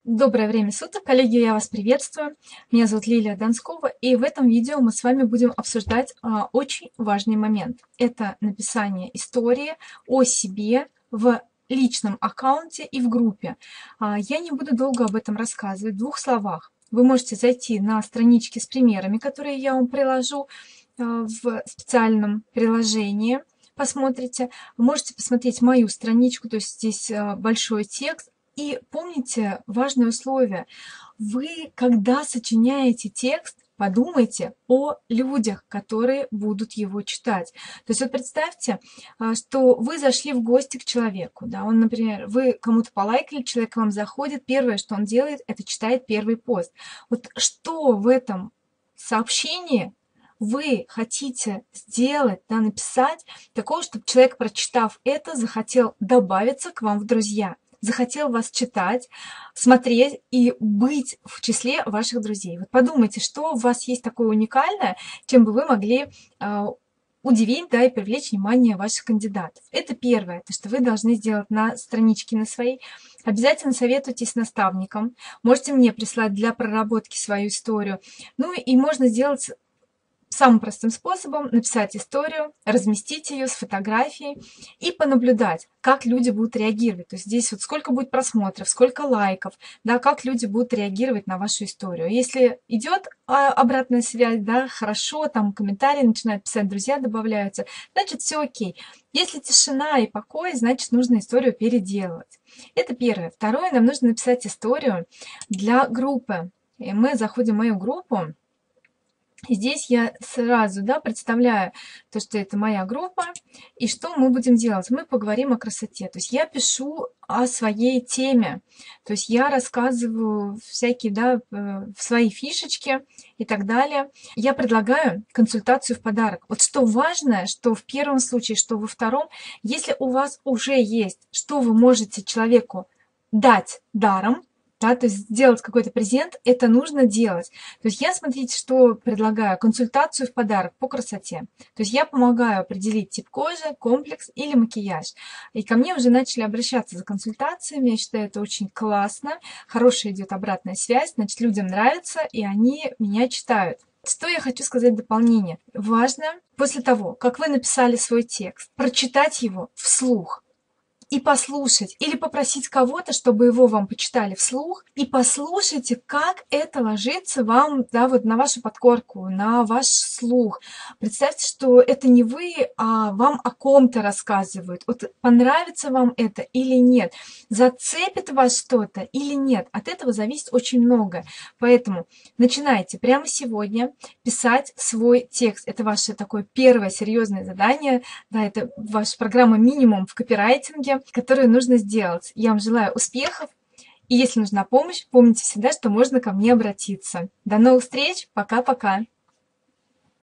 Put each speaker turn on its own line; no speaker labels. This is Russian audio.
Доброе время суток, коллеги, я вас приветствую. Меня зовут Лилия Донскова, и в этом видео мы с вами будем обсуждать очень важный момент. Это написание истории о себе в личном аккаунте и в группе. Я не буду долго об этом рассказывать, в двух словах. Вы можете зайти на странички с примерами, которые я вам приложу в специальном приложении. Посмотрите. Вы можете посмотреть мою страничку, то есть здесь большой текст. И помните важное условие. Вы, когда сочиняете текст, подумайте о людях, которые будут его читать. То есть вот представьте, что вы зашли в гости к человеку. Да, он, например, вы кому-то полайкали, человек к вам заходит, первое, что он делает, это читает первый пост. Вот что в этом сообщении вы хотите сделать, да, написать такого, чтобы человек, прочитав это, захотел добавиться к вам в друзья, захотел вас читать, смотреть и быть в числе ваших друзей. Вот подумайте, что у вас есть такое уникальное, чем бы вы могли удивить, да, и привлечь внимание ваших кандидатов. Это первое, то, что вы должны сделать на страничке на своей. Обязательно советуйтесь с наставником. Можете мне прислать для проработки свою историю. Ну и можно сделать самым простым способом: написать историю, разместить ее с фотографией и понаблюдать, как люди будут реагировать. То есть здесь вот сколько будет просмотров, сколько лайков, да, как люди будут реагировать на вашу историю. Если идет обратная связь, да, хорошо, там комментарии начинают писать, друзья добавляются, значит все окей. Если тишина и покой, значит нужно историю переделывать. Это первое. Второе, нам нужно написать историю для группы. И мы заходим в мою группу. Здесь я сразу, да, представляю то, что это моя группа, и что мы будем делать. Мы поговорим о красоте. То есть я пишу о своей теме, то есть я рассказываю всякие, да, свои фишечки и так далее. Я предлагаю консультацию в подарок. Вот что важно, что в первом случае, что во втором, если у вас уже есть, что вы можете человеку дать даром, да, то есть сделать какой-то презент, это нужно делать. То есть я, смотрите, что предлагаю: консультацию в подарок по красоте. То есть я помогаю определить тип кожи, комплекс или макияж. И ко мне уже начали обращаться за консультациями. Я считаю, это очень классно. Хорошая идет обратная связь, значит, людям нравится, и они меня читают. Что я хочу сказать в дополнение? Важно после того, как вы написали свой текст, прочитать его вслух и послушать, или попросить кого-то, чтобы его вам почитали вслух, и послушайте, как это ложится вам, да, вот на вашу подкорку, на ваш слух. Представьте, что это не вы, а вам о ком-то рассказывают. Вот понравится вам это или нет, зацепит вас что-то или нет, от этого зависит очень много. Поэтому начинайте прямо сегодня писать свой текст. Это ваше такое первое серьезное задание, да, это ваша программа минимум в копирайтинге, которую нужно сделать. Я вам желаю успехов, и если нужна помощь, помните всегда, что можно ко мне обратиться. До новых встреч, пока-пока!